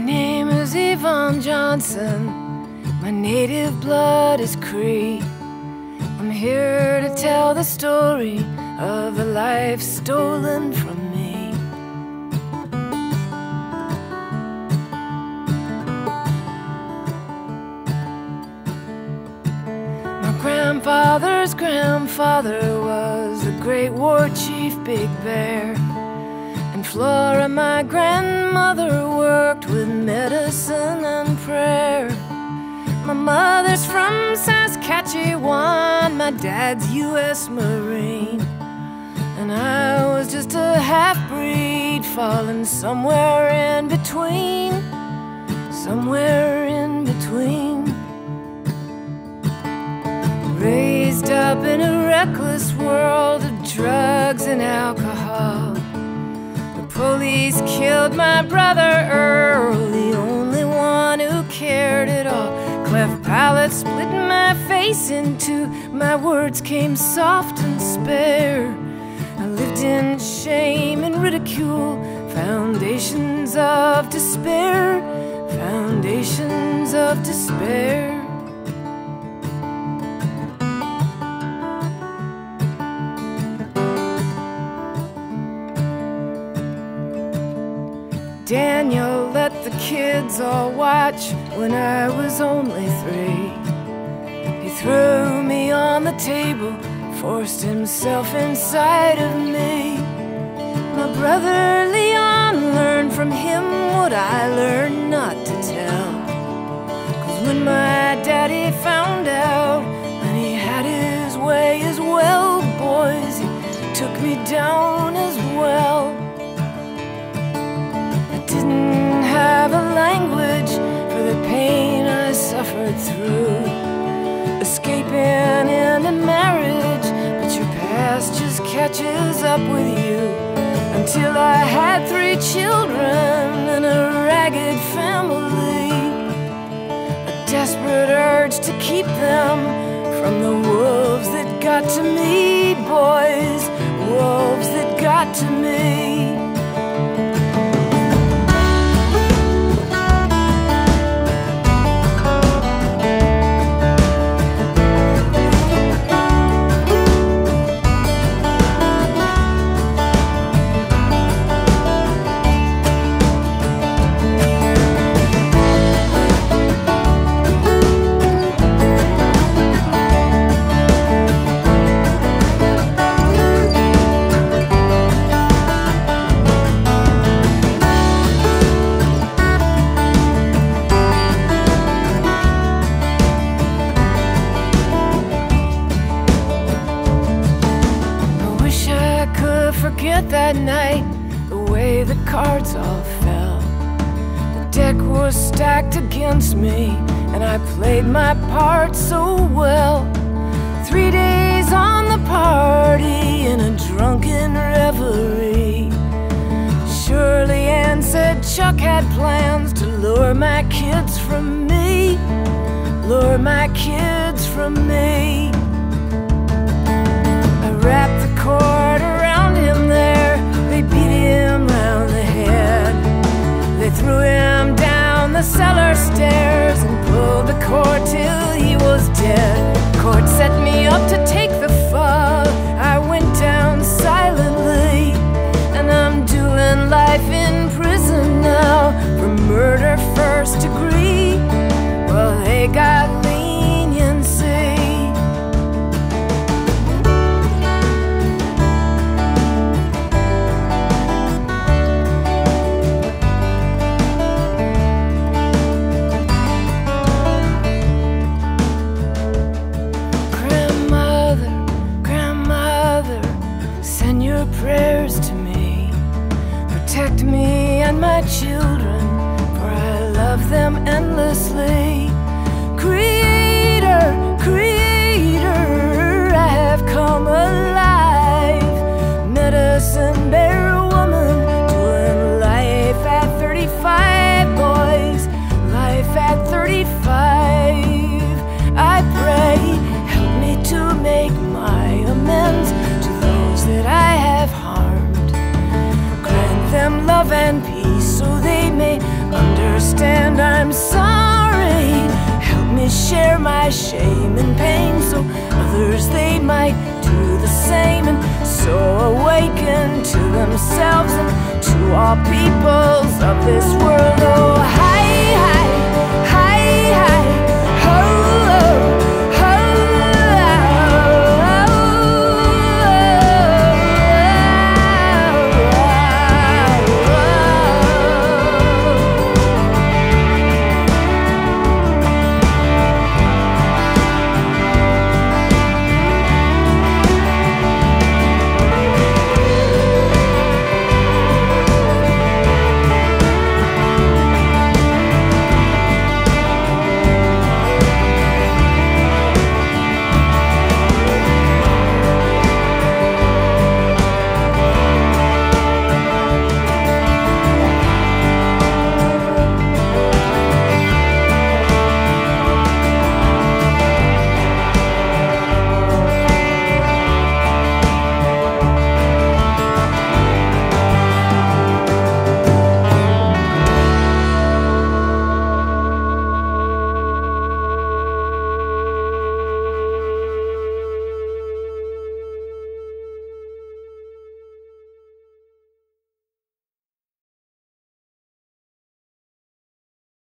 name is Yvonne Johnson. My native blood is Cree. I'm here to tell the story of a life stolen from me. My grandfather's grandfather was the great war chief Big Bear. And Flora, my grandmother, worked with medicine and prayer. My mother's from Saskatchewan, my dad's U.S. Marine. And I was just a half-breed falling somewhere in between. Somewhere in between. Raised up in a reckless world of drugs and alcohol. The police killed my brother Earl, the only one who cared at all. Cleft palate split my face in two, my words came soft and spare. I lived in shame and ridicule, foundations of despair, foundations of despair. Daniel let the kids all watch when I was only 3. He threw me on the table, forced himself inside of me. My brother Leon learned from him what I learned not to tell. 'Cause when my daddy found out, and he had his way as well, boys, he took me down as well. Didn't have a language for the pain I suffered through, escaping into marriage, but your past just catches up with you. Until I had 3 children and a ragged family, a desperate urge to keep them from the wolves that got to me, boys, wolves that got to me. Forget that night, the way the cards all fell. The deck was stacked against me, and I played my part so well. 3 days on the party in a drunken reverie. Shirley Ann said Chuck had plans to lure my kids from me, lure my kids from me. I wrapped the cord around him there, they beat him round the head. They threw him down the cellar stairs and pulled the cord till he was dead. Cord set me up to take the fall. I went down silently, and I'm doing life in prison now for murder first degree. Well, they got leniency. Prayers to me, protect me and my children, for I love them endlessly. Creator, Creator, I have come alive. Medicine bear woman, doing life at 35, boys, life at 35. I pray, help me to make my amends to those that I have harmed. Grant them love and peace so they may understand shame and pain, so others they might do the same, and so awaken to themselves and to all peoples of this world. Oh,